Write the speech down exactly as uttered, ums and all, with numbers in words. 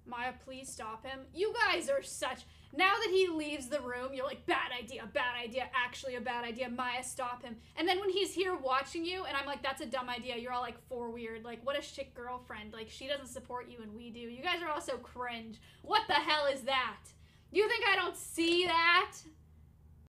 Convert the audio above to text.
Maya, please stop him. You guys are such... Now that he leaves the room, you're like, bad idea, bad idea, actually a bad idea. Maya, stop him. And then when he's here watching you, and I'm like, that's a dumb idea, you're all like, for weird. Like, what a shit girlfriend. Like, she doesn't support you and we do. You guys are all so cringe. What the hell is that? You think I don't see that?